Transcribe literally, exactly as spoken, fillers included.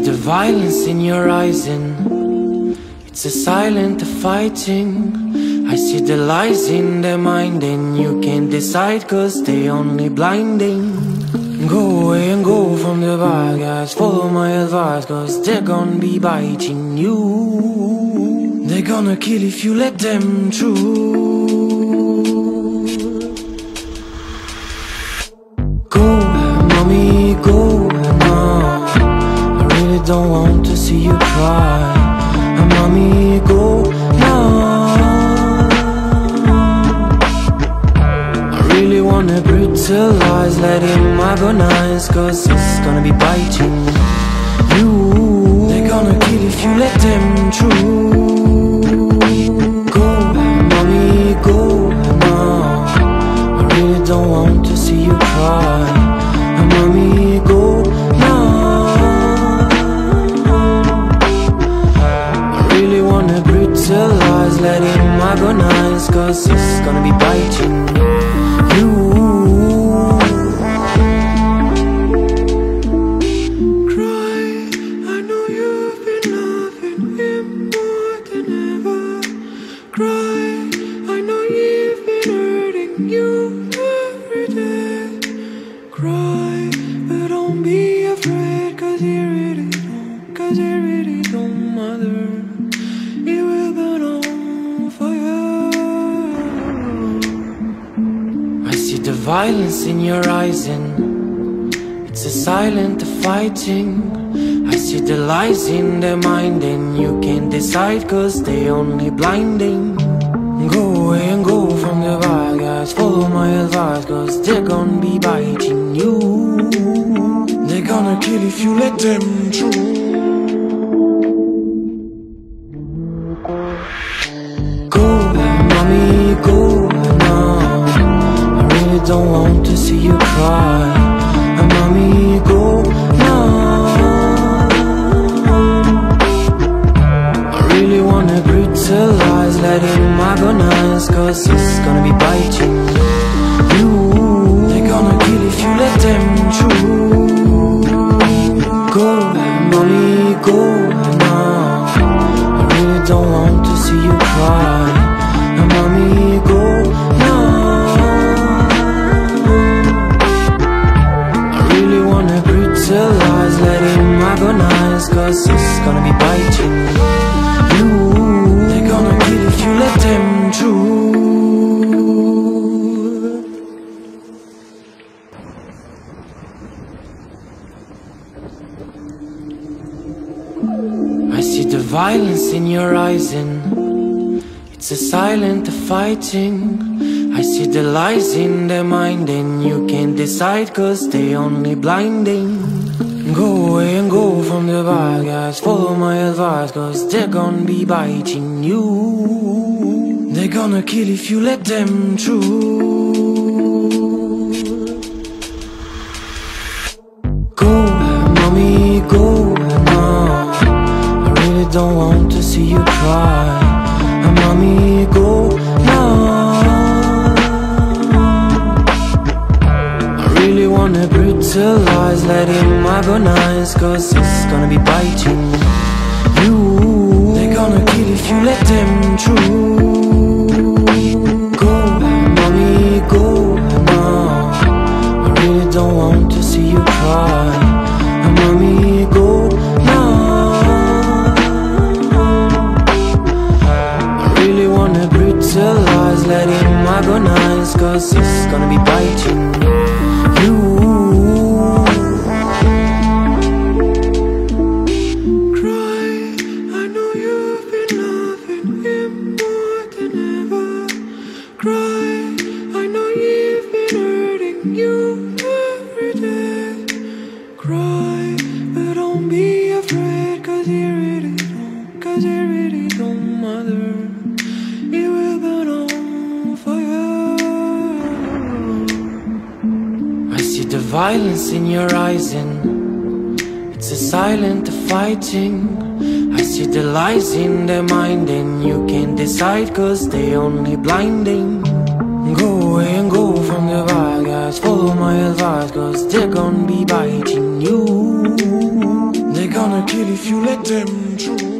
the violence in your eyes and it's a silent fighting. I see the lies in their mind and you can't decide cause they only blinding. Go away and go from the bad guys, follow my advice cause they're gonna be biting you. They're gonna kill if you let them through. Go, mommy, go now. I really don't want to see you cry. Mommy, go now. I really wanna brutalize, let him agonize cause it's gonna be biting you. They're gonna kill if you let them through. Go, mommy, go now. I really don't want to see you cry. Mommy, go now. I really wanna brutalize, let him agonize cause it's gonna be biting you. Violence in your eyes and it's a silent fighting. I see the lies in their mind and you can't decide cause they only blinding. Go away and go from the bad guys, follow my advice cause they're gonna be biting you. They're gonna kill if you let them through. Go, mommy, go now. Don't want to see you cry. Mommy, go now. I really wanna brutalize, let him agonize cause it's gonna be biting you. They're gonna kill if you let them through. Go, mommy, go now. I really don't want to see you cry. Mommy, go now. Brutalize, let him agonize cause it's gonna be biting you. They're gonna kill if you let them through. I see the violence in your eyes and it's a silent fighting. I see the lies in their mind and you can't decide cause they only blinding. Go away and go from the bad guys, follow my advice cause they're gonna be biting you. They're gonna kill if you let them through. Go, mommy, go now. I really don't want to see you cry. Mommy, go now. Wanna brutalize, let him agonize cause it's gonna be biting you. They're gonna kill if you let them through. Go, mommy, go now. I really don't want to see you cry. Mommy, go now. I really wanna brutalize, let him agonize cause it's gonna be biting you. Violence in your eyes and it's a silent fighting. I see the lies in their mind and you can't decide cause they only blinding. Go away and go from the bad guys, follow my advice cause they're gonna be biting you. They're gonna gonna kill if you let them through.